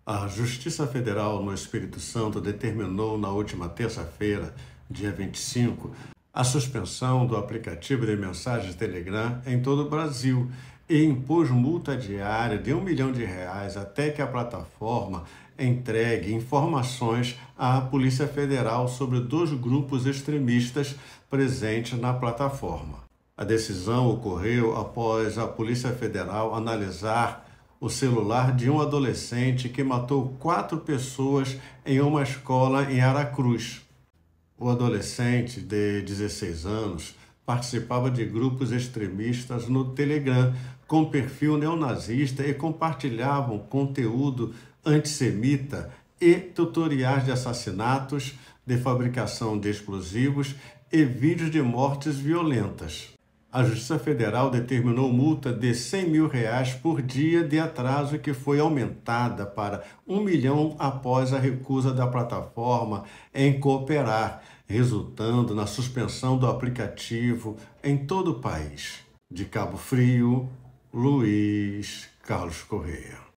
A Justiça Federal no Espírito Santo determinou na última terça-feira, dia 25, a suspensão do aplicativo de mensagens Telegram em todo o Brasil e impôs multa diária de R$ 1 milhão até que a plataforma entregue informações à Polícia Federal sobre dois grupos extremistas presentes na plataforma. A decisão ocorreu após a Polícia Federal analisar o celular de um adolescente que matou 4 pessoas em uma escola em Aracruz. O adolescente, de 16 anos, participava de grupos extremistas no Telegram com perfil neonazista e compartilhavam conteúdo antissemita e tutoriais de assassinatos, de fabricação de explosivos e vídeos de mortes violentas. A Justiça Federal determinou multa de R$ 100 mil por dia de atraso, que foi aumentada para R$ 1 milhão após a recusa da plataforma em cooperar, resultando na suspensão do aplicativo em todo o país. De Cabo Frio, Luiz Carlos Correia.